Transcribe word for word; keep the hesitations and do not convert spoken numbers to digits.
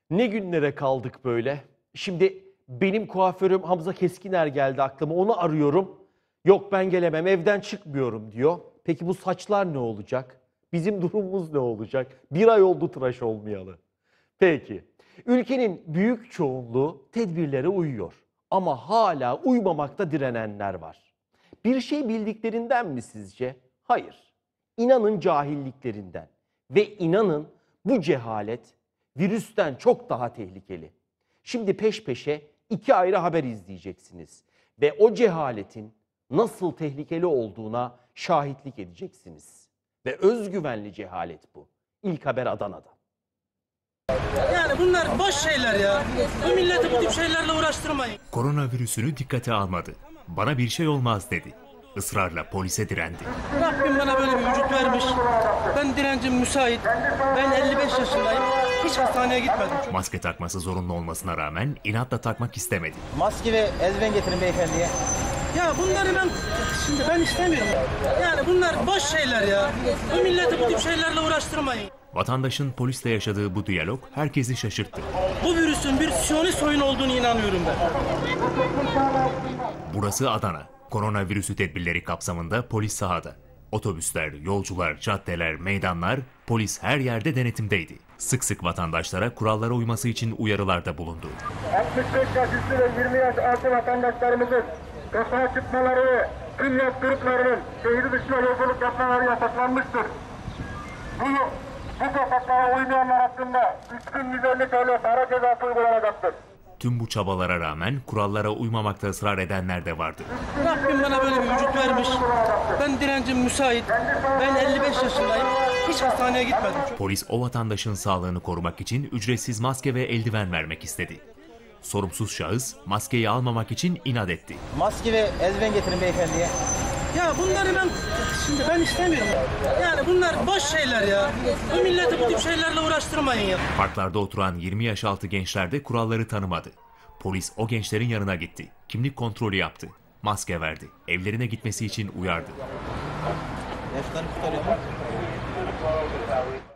Ne günlere kaldık böyle? Şimdi benim kuaförüm Hamza Keskiner geldi aklıma. Onu arıyorum. Yok ben gelemem, evden çıkmıyorum diyor. Peki bu saçlar ne olacak? Bizim durumumuz ne olacak? Bir ay oldu tıraş olmayalı. Peki. Ülkenin büyük çoğunluğu tedbirlere uyuyor. Ama hala uymamakta direnenler var. Bir şey bildiklerinden mi sizce? Hayır. İnanın cahilliklerinden. Ve inanın bu cehalet virüsten çok daha tehlikeli. Şimdi peş peşe iki ayrı haber izleyeceksiniz. Ve o cehaletin nasıl tehlikeli olduğuna şahitlik edeceksiniz. Ve özgüvenli cehalet bu. İlk haber Adana'da. Yani bunlar boş şeyler ya. Bu milleti bu tip şeylerle uğraştırmayın. Koronavirüsünü dikkate almadı. Bana bir şey olmaz dedi. Israrla polise direndi. Rabbim bana böyle bir vücut vermiş. Ben direncim müsait. Ben elli beş yaşındayım. Hiç hastaneye gitmedim. Maske takması zorunlu olmasına rağmen inatla takmak istemedi. Maske ve eldiven getirin beyefendiye. Ya bunları ben şimdi ben istemiyorum. Yani bunlar boş şeyler ya. Bu milleti bu tip şeylerle uğraştırmayın. Vatandaşın polisle yaşadığı bu diyalog herkesi şaşırttı. Bu virüsün bir Siyonist oyun olduğunu inanıyorum ben. Burası Adana. Koronavirüsü tedbirleri kapsamında polis sahada. Otobüsler, yolcular, caddeler, meydanlar, polis her yerde denetimdeydi. Sık sık vatandaşlara kurallara uyması için uyarılarda bulundu. altmış beş yaş üstü ve yirmi yaş altı vatandaşlarımızın sokağa çıkmaları, tüm yaş gruplarının şehir dışına yolculuk yapmaları yasaklanmıştır. Bu, bu sokaklara uymayanlar hakkında üç bin yüz elli T L para cezası uygulanacaktır. Tüm bu çabalara rağmen kurallara uymamakta ısrar edenler de vardı. Rabbim bana böyle bir vücut vermiş. Ben direncim müsait. Ben elli beş yaşındayım. Hiç hastaneye gitmedim. Polis o vatandaşın sağlığını korumak için ücretsiz maske ve eldiven vermek istedi. Sorumsuz şahıs maskeyi almamak için inat etti. Maske ve eldiven getirin beyefendiye. Ya bunları ben şimdi ben istemiyorum. Yani bunlar boş şeyler ya. Bu milleti bu tip şeylerle uğraştırmayın ya. Parklarda oturan yirmi yaş altı gençler de kuralları tanımadı. Polis o gençlerin yanına gitti. Kimlik kontrolü yaptı. Maske verdi. Evlerine gitmesi için uyardı. Yaşlarını kurtarıyor mu?